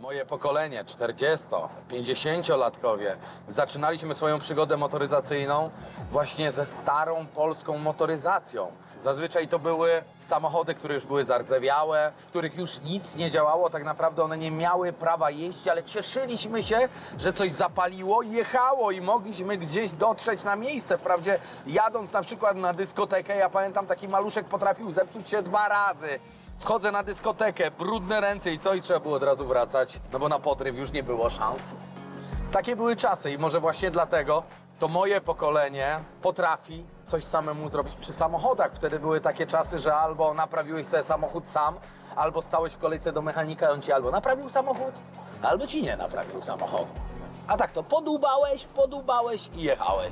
Moje pokolenie, 40-50-latkowie, zaczynaliśmy swoją przygodę motoryzacyjną właśnie ze starą polską motoryzacją. Zazwyczaj to były samochody, które już były zardzewiałe, w których już nic nie działało, tak naprawdę one nie miały prawa jeździć, ale cieszyliśmy się, że coś zapaliło i jechało i mogliśmy gdzieś dotrzeć na miejsce. Wprawdzie jadąc na przykład na dyskotekę, ja pamiętam, taki maluszek potrafił zepsuć się 2 razy. Wchodzę na dyskotekę, brudne ręce i co? I trzeba było od razu wracać, no bo na podryw już nie było szans. Takie były czasy i może właśnie dlatego to moje pokolenie potrafi coś samemu zrobić przy samochodach. Wtedy były takie czasy, że albo naprawiłeś sobie samochód sam, albo stałeś w kolejce do mechanika i on ci albo naprawił samochód, albo ci nie naprawił samochodu. A tak to podłubałeś i jechałeś.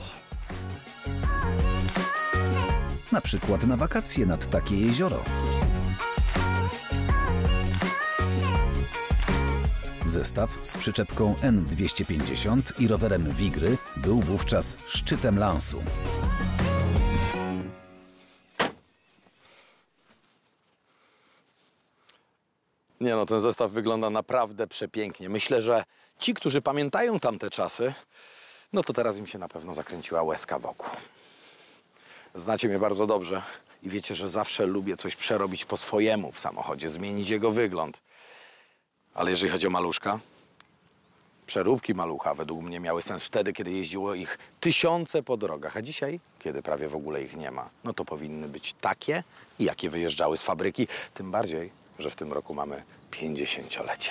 Na przykład na wakacje nad takie jezioro. Zestaw z przyczepką N250 i rowerem Wigry był wówczas szczytem lansu. Nie no, ten zestaw wygląda naprawdę przepięknie. Myślę, że ci, którzy pamiętają tamte czasy, no to teraz im się na pewno zakręciła łezka wokół. Znacie mnie bardzo dobrze i wiecie, że zawsze lubię coś przerobić po swojemu w samochodzie, zmienić jego wygląd. Ale jeżeli chodzi o maluszka, przeróbki malucha według mnie miały sens wtedy, kiedy jeździło ich tysiące po drogach, a dzisiaj, kiedy prawie w ogóle ich nie ma, no to powinny być takie, jakie wyjeżdżały z fabryki, tym bardziej, że w tym roku mamy 50-lecie.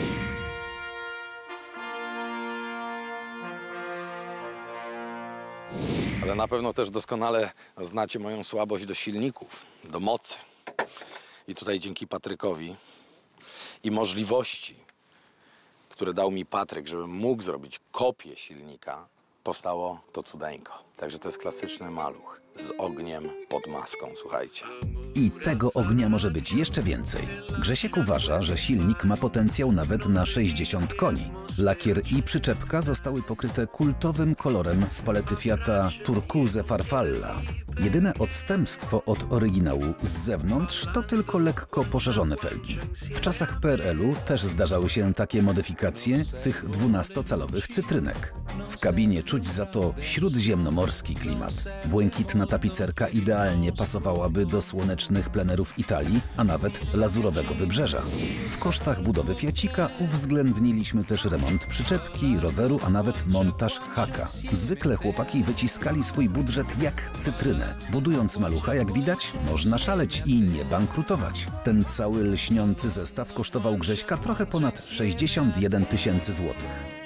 Ale na pewno też doskonale znacie moją słabość do silników, do mocy. I tutaj dzięki Patrykowi i możliwości, które dał mi Patryk, żebym mógł zrobić kopię silnika, powstało to cudeńko. Także to jest klasyczny maluch z ogniem pod maską, słuchajcie. I tego ognia może być jeszcze więcej. Grzesiek uważa, że silnik ma potencjał nawet na 60 koni. Lakier i przyczepka zostały pokryte kultowym kolorem z palety Fiata Turkuze Farfalla. Jedyne odstępstwo od oryginału z zewnątrz to tylko lekko poszerzone felgi. W czasach PRL-u też zdarzały się takie modyfikacje tych 12-calowych cytrynek. W kabinie czuć za to śródziemnomorski klimat. Błękitna tapicerka idealnie pasowałaby do słonecznych plenerów Italii, a nawet lazurowego wybrzeża. W kosztach budowy Fiacika uwzględniliśmy też remont przyczepki, roweru, a nawet montaż haka. Zwykle chłopaki wyciskali swój budżet jak cytrynę. Budując malucha, jak widać, można szaleć i nie bankrutować. Ten cały lśniący zestaw kosztował Grześka trochę ponad 61 000 złotych.